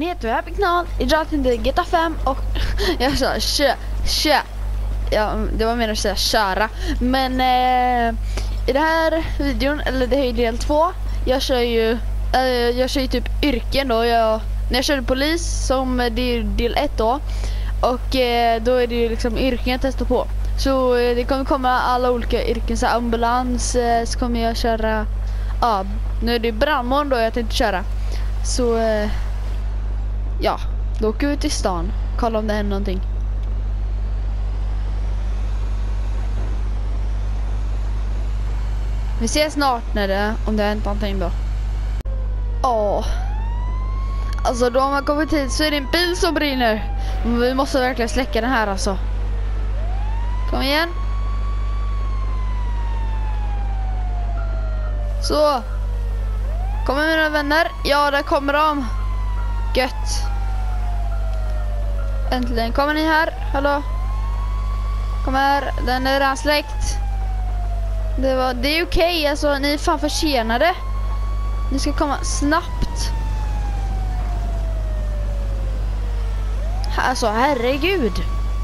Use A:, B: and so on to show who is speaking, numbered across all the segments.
A: ni heter vi här på kanal. Idag tänkte GTA 5 och jag sa kö. Ja, det var mer att säga köra. Men i den här videon, eller det här är del 2. Jag kör ju typ yrken då. När jag körde polis, som det är del 1 då. Och då är det ju liksom yrken jag testar på. Så det kommer komma alla olika yrken, så ambulans, så kommer jag köra. Ja, nu är det brandmål då jag tänkte köra. Så ja, då åker vi till stan. Kolla om det händer någonting. Vi ses snart om det har hänt någonting då. Alltså då man kommer hit så är det en bil som brinner. Men vi måste verkligen släcka den här alltså. Kom igen. Så. Kommer mina vänner? Ja, där kommer de. Gött. Äntligen. Kommer ni här? Hallå? Kom här. Den är redan släckt. Det är okej. Alltså, ni är fan försenade. Ni ska komma snabbt. Alltså, herregud.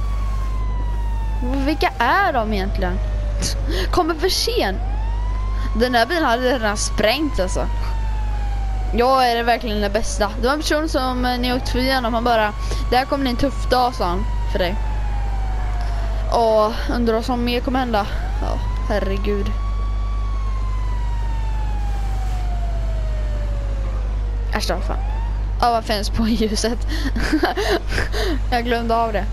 A: Vilka är de egentligen? Kommer för sent. Den här bilen hade redan sprängt alltså. Jag är det verkligen det bästa. Det var en person som ni åkte förbi igenom. Han bara, det här kommer bli en tuff dag, sa han, för dig. Och undrar vad som mer kommer hända. Ja, herregud. Äsch då, fan. Ja, vad finns på ljuset? Jag glömde av det.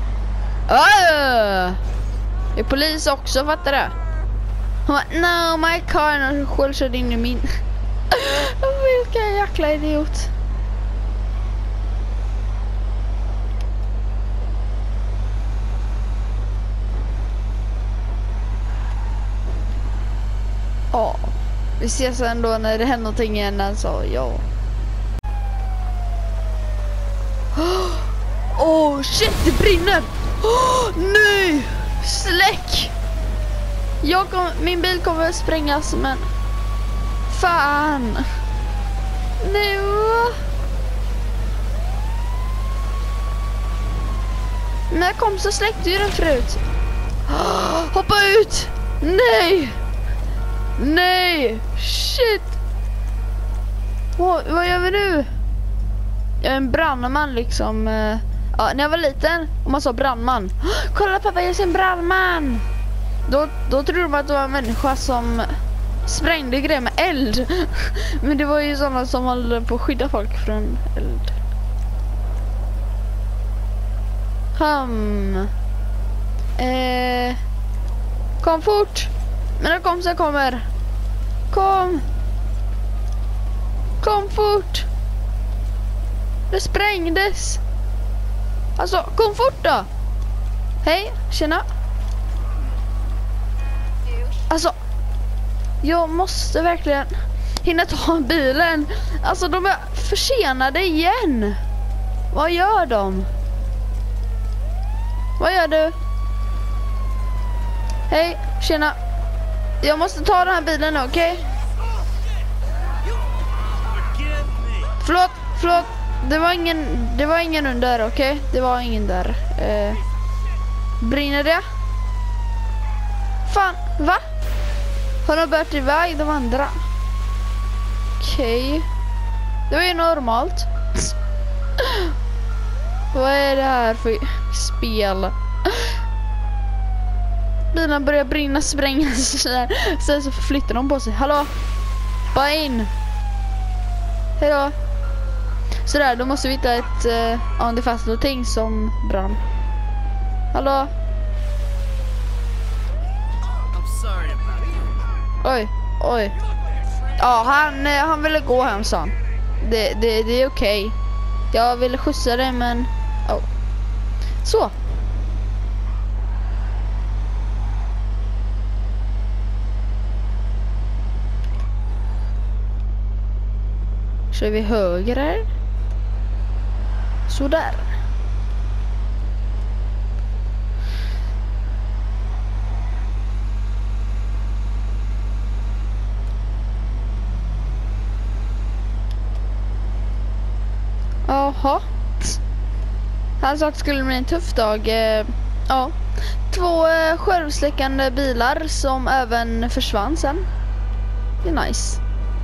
A: Det är polis också, fattar du? Han bara, no, my car. Och själv körde in i min. Vilken jäkla idiot. Ja, vi ses ändå när det händer någonting igen, alltså, ja. Shit, det brinner! Nej! Släck! Min bil kommer att sprängas, men fan! Nej! Men jag kom så släckte ju den förut. Hoppa ut! Nej! Nej! Shit! Vad gör vi nu? Jag är en brandman liksom. Ja, när jag var liten och man sa brandman. Kolla pappa, jag ser en brandman. Då trodde man att det var en människa som sprängde grejer med eld. Men det var ju sådana som håller på att skydda folk från eld. Kom fort. Mina kompisar kommer. Kom fort. Det sprängdes. Alltså, kom fort då. Hej, tjena. Alltså, jag måste verkligen hinna ta bilen. Alltså, de är försenade igen. Vad gör de? Vad gör du? Hej, tjena. Jag måste ta den här bilen nu, okej? Förlåt. Det var ingen under, okej? Det var ingen där. Brinner det? Fan, va? Har de börjat iväg de andra? Okej. Det var ju normalt. Vad är det här för spel? Bilen börjar brinna, sprängas. Sen så flyttar de på sig. Hallå? Bara in. Hejdå. Sådär, då måste vi hitta ett det fanns någonting som brann. Hallå? Oj. Ja, han ville gå hem, sa han. Det är okej. Jag ville skjutsa dig, men så. Kör vi höger här? Så där. Ja. Jaha. Han sa att det skulle bli en tuff dag. Ja. 2 självsläckande bilar som även försvann sen. Det är nice.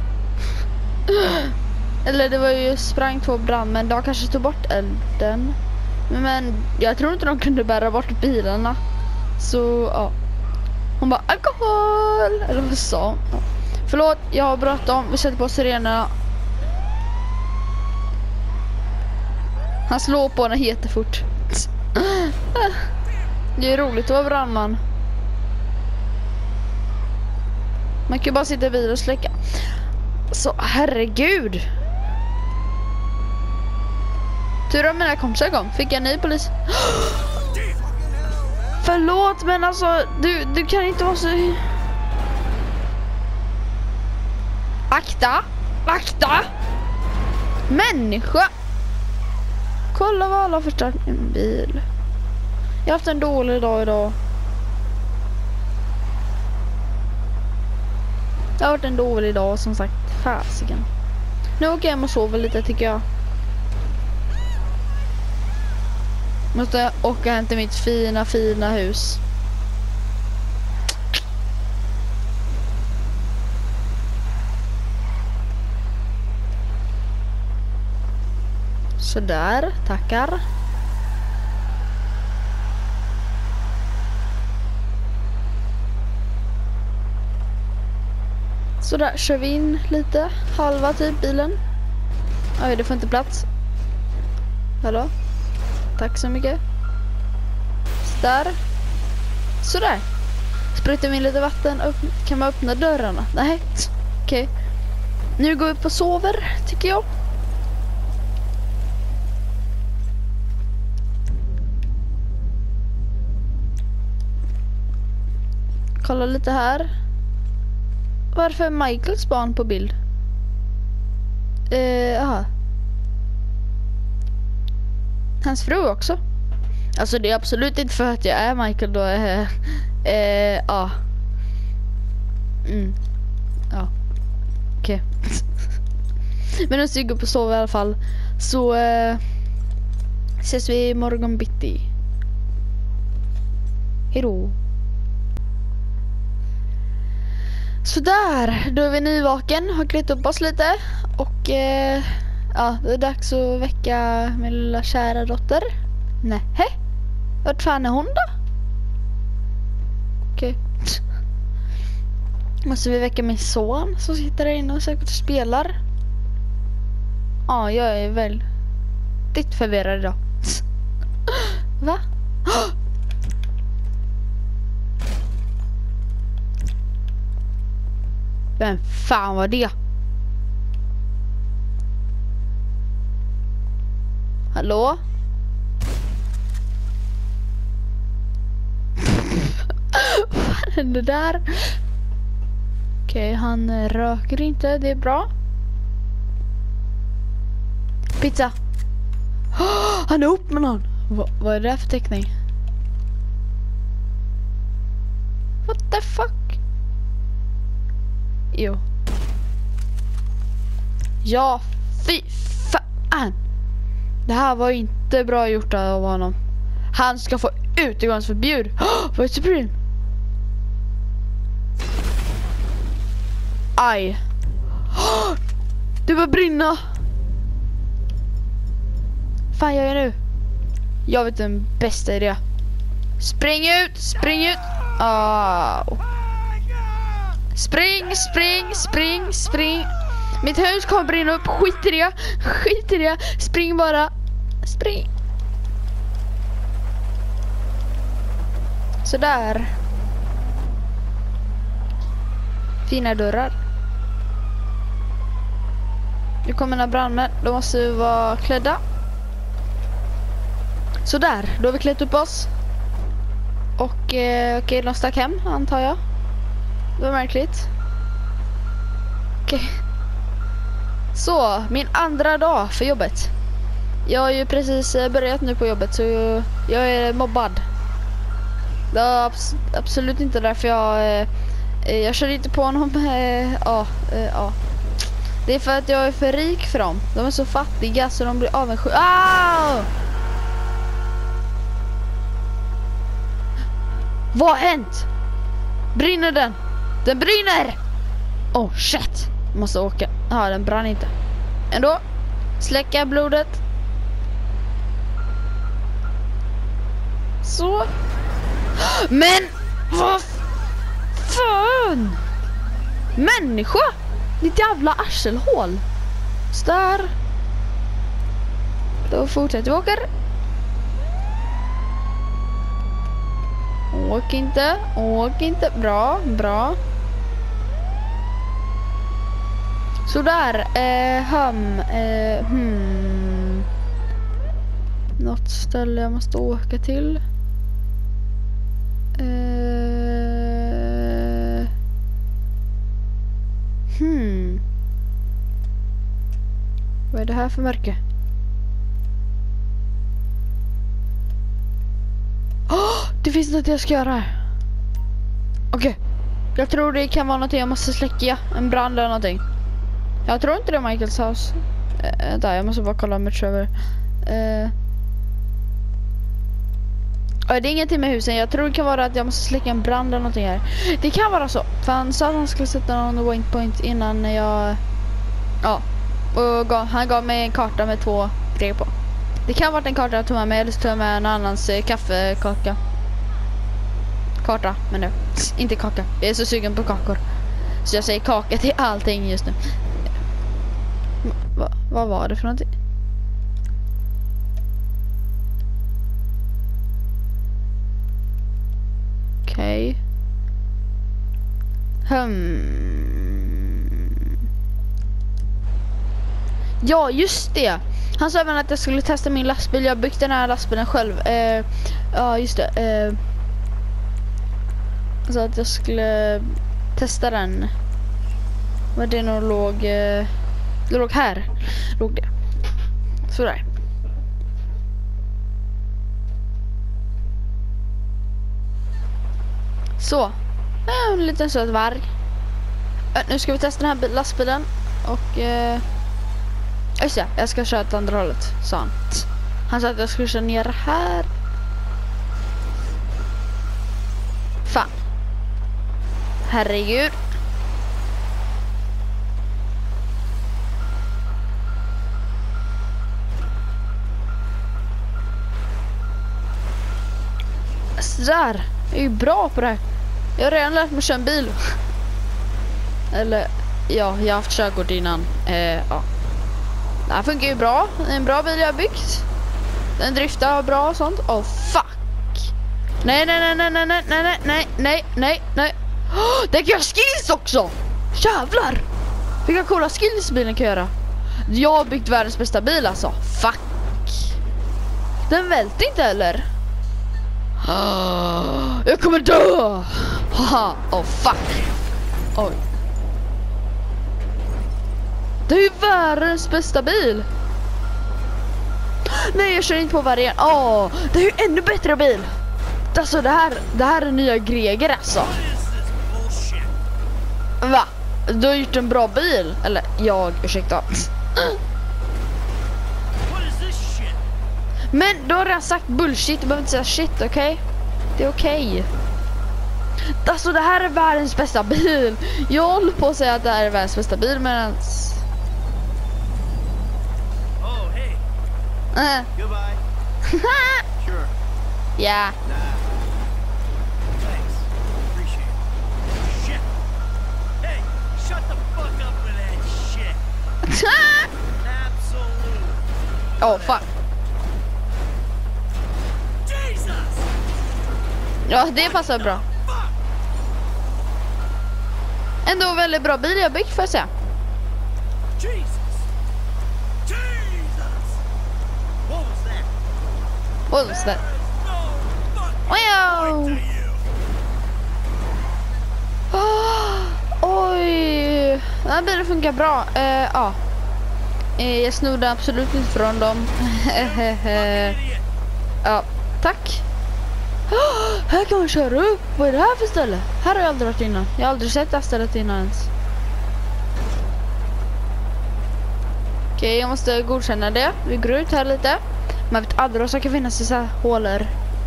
A: Eller det var ju sprang 2 brandmän. De kanske tog bort elden. Men jag tror inte de kunde bära bort bilarna. Så ja. Hon bara alkohol. Eller vad sa hon? Ja. Förlåt, jag har bråttom. Vi sätter på sirenerna. Han slår på den jättefort. Det är roligt att vara brandman. Man kan ju bara sitta vid och släcka. Så herregud. Tur att mina kompisar kom. Fick jag en ny polis. Förlåt, men alltså du kan inte vara så... Akta! Människa! Kolla vad alla har förstört min bil. Jag har haft en dålig dag idag. Det har varit en dålig dag som sagt. Fasiken. Nu åker jag hem och sover lite tycker jag. Måste åka hem till mitt fina hus. Så där, tackar. Så där kör vi in lite, halva typ bilen. Oj, det får inte plats. Hallå? Tack så mycket. Så där. Så där. Sprutar vi in lite vatten. Kan man öppna dörrarna? Nej. Okej. Nu går vi upp och sover, tycker jag. Kolla lite här. Varför är Michaels barn på bild? Aha. Hans fru också. Alltså det är absolut inte för att jag är Michael då. Ja. Ja. Okej. Men nu ska vi gå upp och sova i alla fall. Så ses vi imorgon bitti. Hejdå. Sådär, då är vi nyvaken, har klätt upp oss lite och ja, det är dags att väcka min lilla kära dotter. Nähä? Vart fan är hon då? Okej. Måste vi väcka min son som sitter där inne och säkert spelar. Ja, jag är väldigt förvirrad idag. Va? Vem fan var det? Hallå? Vad hände där? Okej, han röker inte, det är bra. Pizza. Han är upp med någon. Vad är det för teckning? What the fuck? Jo. Ja, fy fan. Det här var inte bra gjort av honom. Han ska få utegångsförbud. Vad är Supreme? Aj. Det var brinna. Fan gör jag nu? Jag vet den bästa idé. Spring ut. Spring. Mitt hus kommer brinna upp. Skit i det. Spring bara. Spring. Sådär. Fina dörrar. Nu kommer några brandmän. Då måste vi vara klädda. Sådär, då har vi klätt upp oss. Och okej, de stack hem, antar jag. Det var märkligt. Okej. Så, min andra dag för jobbet. Jag har ju precis börjat nu på jobbet, så jag är mobbad. Det är absolut inte därför jag kör inte på honom. Det är för att jag är för rik för dem. De är så fattiga så de blir avundsjuka. Ah! Vad har hänt? Brinner den? Den brinner! Oh shit. Måste åka. Ja, den brann inte. Ändå. Släcka blodet. Så. Men vad fan? Människa! Ditt jävla arselhål. Så där. Då fortsätter vi åka. Åk inte. Åk inte. Bra, bra. Så där. Något ställe jag måste åka till. Vad är det här för märke? Det finns något jag ska göra. Okej. Jag tror det kan vara något jag måste släcka. En brand eller någonting. Jag tror inte det är Michaels hus. Där, jag måste bara kolla med Trevor. Det är ingenting med husen. Jag tror det kan vara att jag måste släcka en brand eller någonting här. Det kan vara så. För han sa att han skulle sätta någon waypoint innan jag... Ja. Och han gav mig en karta med 2 grejer på. Det kan vara en karta jag tog med mig. Eller så tog jag med en annans kaffekaka. Karta, men nu. Inte kaka. Jag är så sugen på kakor. Så jag säger kaka till allting just nu. Vad var det för någonting? Okej. Ja, just det. Han sa även att jag skulle testa min lastbil. Jag har byggt den här lastbilen själv. Ja, just det. Så att jag skulle testa den. Men det nog låg... det låg här. Låg det. Sådär. Så. En liten söt varg. Nu ska vi testa den här lastbilen. Och... just det, jag ska köra åt andra hållet, sa han. Han sa att jag skulle köra ner här. Fan. Herregud. Sådär. Jag är ju bra på det här. Jag har redan lärt mig köra en bil. Eller, ja, jag har haft körkort innan. Ja. Det här funkar ju bra. Det är en bra bil jag har byggt. Den driftar bra och sånt. Oh fuck. Nej. Oh, den kan göra skills också. Jävlar. Vilka coola skills bilen kan göra. Jag har byggt världens bästa bil alltså. Fuck. Den välter inte heller. Jag kommer dö. Haha. Oh fuck. Oj. Det är ju världens bästa bil. Nej, jag kör inte på varje. Det är ju ännu bättre bil. Alltså det här är nya Greger alltså. Va? Du har gjort en bra bil. Eller ursäkta. Men du har redan sagt bullshit. Du behöver inte säga shit, okej? Det är okej. Alltså det här är världens bästa bil. Jag håller på att säga att det här är världens bästa bil, men
B: Goodbye. Sure.
A: Yeah.
B: Thanks. Appreciate it. Shit. Hey, shut the fuck up with that shit. Absolutely.
A: Oh fuck.
B: Jesus.
A: Ja, det passar bra. Ändå väldigt bra bil jag byggt, får jag säga.
B: Jesus.
A: What was that? Wow! Oj! Den här bilen funkar bra. Ja. Jag snodde absolut inte från dem. Ja, tack. Här kan man köra upp. Vad är det här för ställe? Här har jag aldrig varit innan. Jag har aldrig sett det här stället innan ens. Okej, jag måste godkänna det. Vi går ut här lite. Man vet aldrig vad som kan finnas i så här hålor.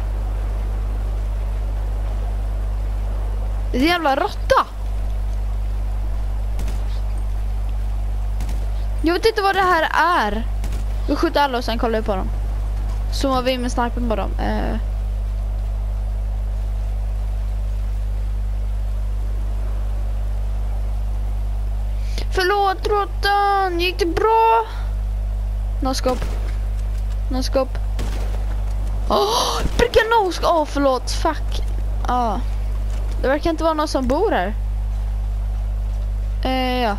A: Det är en jävla råtta. Jag vet inte vad det här är. Vi skjuter alla och sen kollar vi på dem. Zoomar vi med snipen på dem. Förlåt råttan, gick det bra? Noskop. Noskop. Pricka noskop. Förlåt, fuck. Det verkar inte vara någon som bor här. Ja.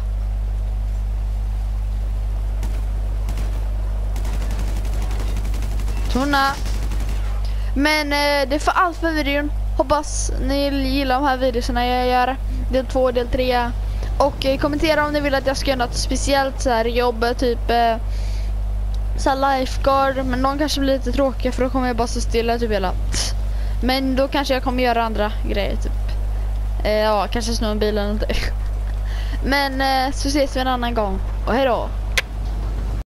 A: Tunna. Men det får allt för videon. Hoppas ni gillar de här videorna jag gör. Del 2 och del 3. Och kommentera om ni vill att jag ska göra något speciellt så här jobb, typ så här lifeguard. Men de kanske blir lite tråkiga för då kommer jag bara så stilla typ hela. Men då kanske jag kommer göra andra grejer typ. Ja, kanske snå en bil eller något. Men så ses vi en annan gång. Och hej då.